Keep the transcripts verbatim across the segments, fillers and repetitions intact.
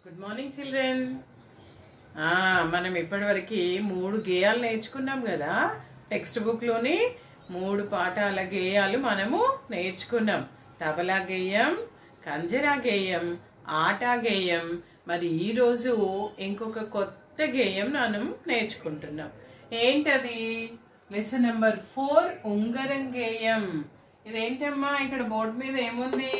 Good morning children. మనం ఇప్పటివరకు మూడు గేయాలు నేర్చుకున్నాం కదా. టెక్స్ట్ బుక్ లోని మూడు పాఠాల గేయాలు మనము నేర్చుకున్నాం. తబలా గేయం, కంజరా గేయం, ఆట గేయం. మరి ఈ రోజు ఇంకొక కొత్త గేయం మనం నేర్చుకుంటున్నాం. ఏంటది? లెసన్ నెంబర్ ఫోర్, ఉంగరం గేయం. ఇదేంటమ్మా? ఇక్కడ బోర్డు మీద ఏముంది?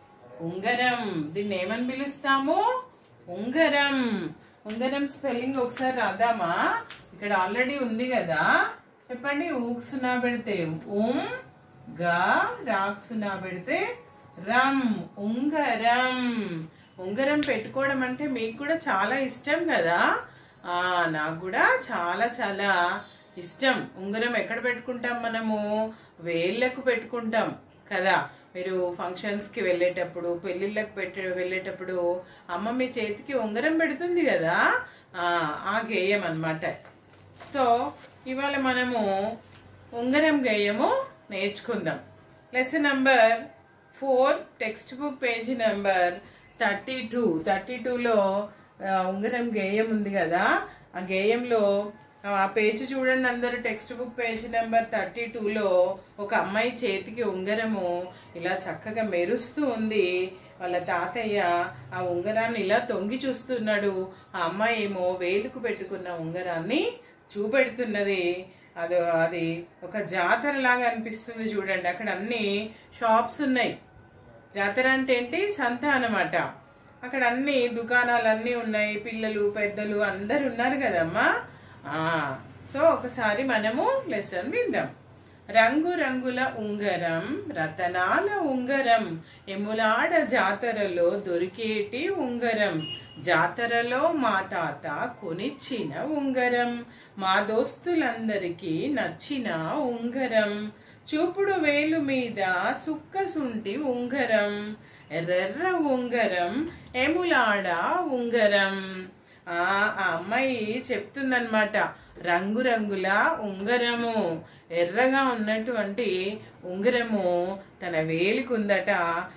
ఉంగరం. దీన్ని ఏమని పిలుస్తాము? ఉంగరం. ఉంగరం స్పెల్లింగ్ ఒకసారి రాద్దామా? ఇక్కడ ఆల్రెడీ ఉంది కదా, చెప్పండి. ఊక్సునా పెడితే ఉం, గా రాక్సునా పెడితే రమ్. ఉంగరం. ఉంగరం పెట్టుకోవడం అంటే మీకు కూడా చాలా ఇష్టం కదా. ఆ నాకు కూడా చాలా చాలా ఇష్టం. ఉంగరం ఎక్కడ పెట్టుకుంటాం మనము? వేళ్ళకు పెట్టుకుంటాం కదా. మీరు ఫంక్షన్స్ కి వెళ్ళేటప్పుడు, పెళ్లిళ్ళకి పెట్టే వెళ్ళేటప్పుడు అమ్మ మీ చేతికి ఉంగరం పెడుతుంది కదా. ఆ ఆ గేయం అన్నమాట. సో ఇవాళ మనము ఉంగరం గేయము నేర్చుకుందాం. Lesson number four, text book page number thirty two thirty టూలో ఉంగరం గేయం ఉంది కదా. ఆ గేయంలో ఆ పేజీ చూడండి అందరు. Text book page number thirty టూలో ఒక అమ్మాయి చేతికి ఉంగరము ఇలా చక్కగా మెరుస్తూ ఉంది. వాళ్ళ తాతయ్య ఆ ఉంగరాన్ని ఇలా తొంగి చూస్తున్నాడు. ఆ అమ్మాయి ఏమో వేలుకు పెట్టుకున్న ఉంగరాన్ని చూపెడుతున్నది. అది అది ఒక జాతర లాగా అనిపిస్తుంది చూడండి. అక్కడ అన్ని షాప్స్ ఉన్నాయి. జాతర అంటే ఏంటి? సంత అన్నమాట. అక్కడ అన్ని దుకాణాలు అన్నీ ఉన్నాయి. పిల్లలు పెద్దలు అందరు ఉన్నారు కదమ్మా. ఆ సో ఒకసారి మనము లెసన్ విందాం. రంగు రంగుల ఉంగరం, రతనాల ఉంగరం, ఎములాడ జాతరలో దొరికేటి ఉంగరం, జాతరలో మా తాత కొనిచ్చిన ఉంగరం, మా దోస్తులందరికీ నచ్చిన ఉంగరం, చూపుడు వేలు మీద సుక్కసుంటి ఉంగరం, ఎర్రెర్ర ఉంగరం, ఎములాడ ఉంగరం. ఆ అమ్మాయి చెప్తుందన్నమాట. రంగురంగుల ఉంగరము, ఎర్రగా ఉన్నటువంటి ఉంగరము తన వేలికుందట.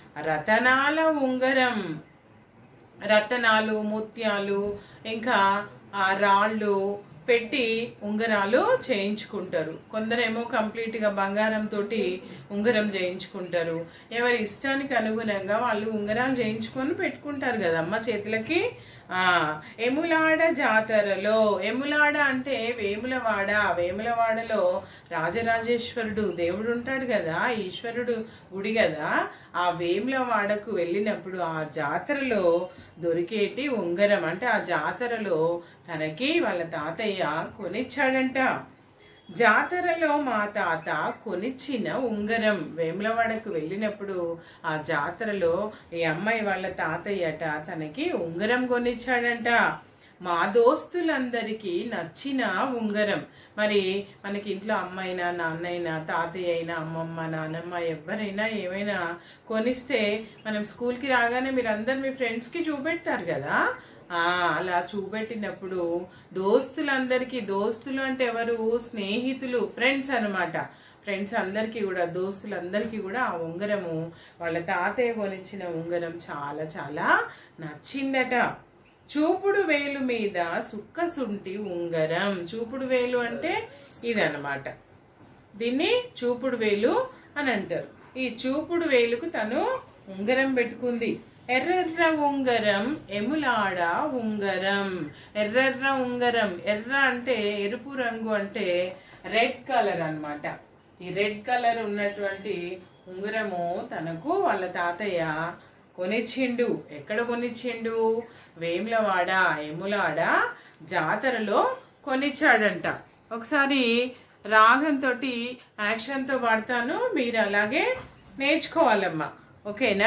రతనాల ఉంగరం, రతనాలు, ముత్యాలు, ఇంకా ఆ రాళ్ళు పెట్టి ఉంగరాలు చేయించుకుంటారు. కొందరేమో కంప్లీట్ గా బంగారం తోటి ఉంగరం చేయించుకుంటారు. ఎవరి ఇష్టానికి అనుగుణంగా వాళ్ళు ఉంగరాలు చేయించుకొని పెట్టుకుంటారు కదమ్మ చేతులకి. ఆ ఎములాడ జాతరలో, ఎములాడ అంటే వేములవాడ. వేములవాడలో రాజరాజేశ్వరుడు దేవుడు ఉంటాడు కదా, ఈశ్వరుడు గుడి కదా. ఆ వేములవాడకు వెళ్ళినప్పుడు ఆ జాతరలో దొరికేటి ఉంగరం అంటే ఆ జాతరలో తనకి వాళ్ళ తాతయ్య కొనిచ్చాడంట. జాతరలో మా తాత కొనిచ్చిన ఉంగరం. వేములవాడకు వెళ్ళినప్పుడు ఆ జాతరలో ఈ అమ్మాయి వాళ్ళ తాతయ్యట తనకి ఉంగరం కొనిచ్చాడంట. మా దోస్తులందరికీ నచ్చిన ఉంగరం. మరి మనకి ఇంట్లో అమ్మైనా, నాన్నైనా, తాతయ్య అయినా, అమ్మమ్మ, నాన్నమ్మ ఎవరైనా ఏమైనా కొనిస్తే మనం స్కూల్కి రాగానే మీరు అందరు మీ ఫ్రెండ్స్కి చూపెడతారు కదా. ఆ అలా చూపెట్టినప్పుడు దోస్తులందరికీ, దోస్తులు అంటే ఎవరు? స్నేహితులు, ఫ్రెండ్స్ అనమాట. ఫ్రెండ్స్ అందరికీ కూడా, దోస్తులందరికీ కూడా ఆ ఉంగరము, వాళ్ళ తాతయ్య కొనిచ్చిన ఉంగరం చాలా చాలా నచ్చిందట. చూపుడు వేలు మీద సుక్కసుంటి ఉంగరం. చూపుడు వేలు అంటే ఇదన్నమాట. దీన్ని చూపుడు వేలు అని అంటారు. ఈ చూపుడు వేలుకు తను ఉంగరం పెట్టుకుంది. ఎర్రెర్ర ఉంగరం, ఎములాడ ఉంగరం. ఎర్రెర్ర ఉంగరం, ఎర్ర అంటే ఎరుపు రంగు, అంటే రెడ్ కలర్ అన్నమాట. ఈ రెడ్ కలర్ ఉన్నటువంటి ఉంగరము తనకు వాళ్ళ తాతయ్య కొనిచ్చిండు. ఎక్కడ కొనిచ్చిండు? వేములవాడ, ఎములాడ జాతరలో కొనిచ్చాడంట. ఒకసారి రాగంతో యాక్షన్తో పాడతాను, మీరు అలాగే నేర్చుకోవాలమ్మా. ఓకేనా?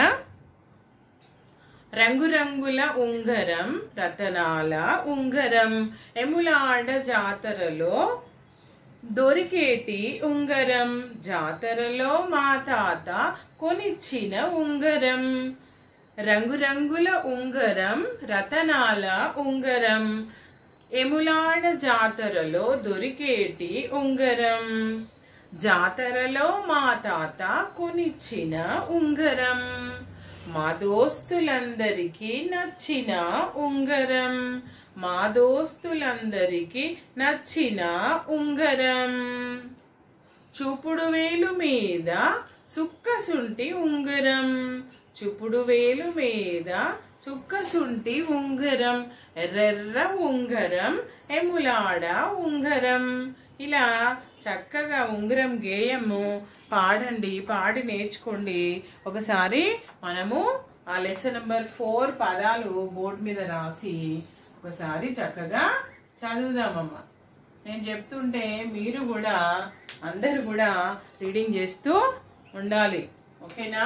రంగురంగుల ఉంగరం, రతనాల ఉంగరం, ఎములాడ జాతరలో దొరికేటి ఉంగరం, జాతరలో మా తాత కొనిచ్చిన ఉంగరం. రంగురంగుల ఉంగరం, రతనాల ఉంగరం, ఎములాడ జాతరలో దొరికేటి ఉంగరం, జాతరలో మా తాత కొనిచ్చిన ఉంగరం. మా దోస్తులందరికీ నచ్చిన ఉంగరం, మా దోస్తులందరికీ నచ్చిన ఉంగరం. చూపుడు వేలు మీద సుక్కసుంటి ఉంగరం, చూపుడు వేలు మీద సుక్కసుంటి ఉంగరం, ఎర్రెర్ర ఉంగరం ఎములాడ ఉంగరం. ఇలా చక్కగా ఉంగరం గేయము పాడండి, పాడి నేర్చుకోండి. ఒకసారి మనము ఆ లెసన్ నెంబర్ ఫోర్ పదాలు బోర్డు మీద రాసి ఒకసారి చక్కగా చదువుదామమ్మా. నేను చెప్తుంటే మీరు కూడా అందరు కూడా రీడింగ్ చేస్తూ ఉండాలి, ఓకేనా?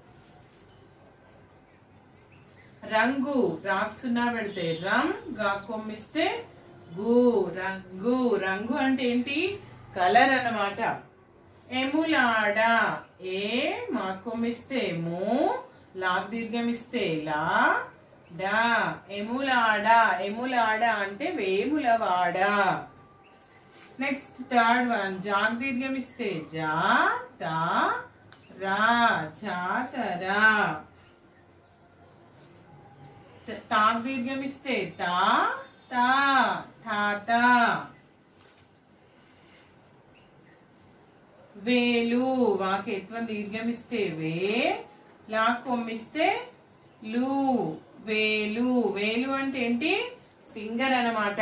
రంగు రాక్సున్నా పెడితే రం, గా కొమ్మిస్తే గు, రంగు. రంగు అంటే ఏంటి? కలర్ అన్నమాట. ఎములాడ ఏ, మా కొమ్మిస్తే ము, లాగ్ దీర్ఘమిస్తే లా, డా. ఎములాడ, ఎములాడ అంటే వేములవాడ. నెక్స్ట్ థర్డ్ వన్, జాగ్ దీర్ఘమిస్తే జా, తా, రా, జాతరా. తాగ్ దీర్ఘమిస్తే తా, తా, తాత. వేలు వాకేత్వం దీర్ఘమిస్తే వే, లా కొమ్మిస్తే లు, వేలు. వేలు అంటే ఏంటి? ఫింగర్ అన్నమాట.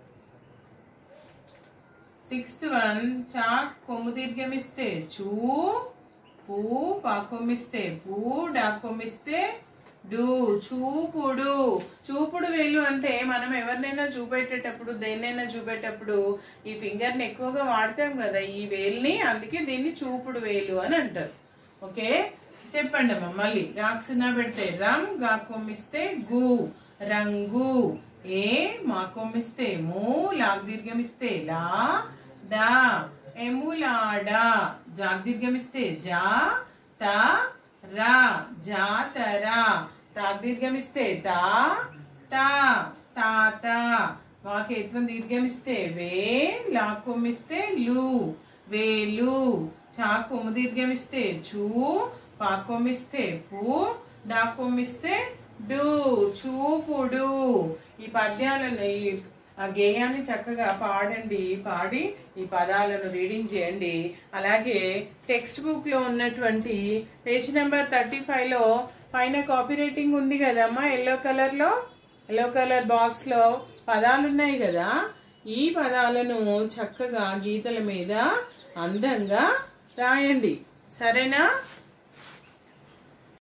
సిక్స్త్ వన్, చా కొమ్ము దీర్ఘమిస్తే చూ, పూ, పా కొమ్మిస్తే పూ, డా కొమ్మిస్తే డు, చూపుడు. చూపుడు వేలు అంటే మనం ఎవరినైనా చూపెట్టేటప్పుడు, దేన్నైనా చూపెట్టేటప్పుడు ఈ ఫింగర్ ని ఎక్కువగా వాడతాం కదా, ఈ వేలుని, అందుకే దీన్ని చూపుడు వేలు అని అంటారు. ఓకే, చెప్పండి అమ్మా మళ్ళీ. రాక్సున్నా పెడితే రం, గా కొమ్మిస్తే గు, రంగు. ఏ, మా కొమ్మిస్తే ము, లాగ్ దీర్ఘమిస్తే లా, డా. ఎములాడా జాగ్ దీర్ఘమిస్తే జా, తా, రా, జాతరా. తాగ్ దీర్ఘమిస్తే తా, తా, తాత. వాకేత్వం దీర్ఘమిస్తే వే, లా కొమ్మిస్తే లు, వేలు. చా కొమ్ము దీర్ఘమిస్తే చూ, పా కొమ్మిస్తే పు, డా కొమ్మిస్తే డు, చూపుడు. ఈ పద్యాలను, ఈ గేయాన్ని చక్కగా పాడండి, పాడి ఈ పదాలను రీడింగ్ చేయండి. అలాగే టెక్స్ట్ బుక్ లో ఉన్నటువంటి పేజ్ నెంబర్ థర్టీ ఫైవ్ లో పైన కాపీ రైటింగ్ ఉంది కదమ్మా, ఎల్లో కలర్ లో, ఎల్లో కలర్ బాక్స్ లో పదాలు ఉన్నాయి కదా, ఈ పదాలను చక్కగా గీతల మీద అందంగా రాయండి, సరేనా?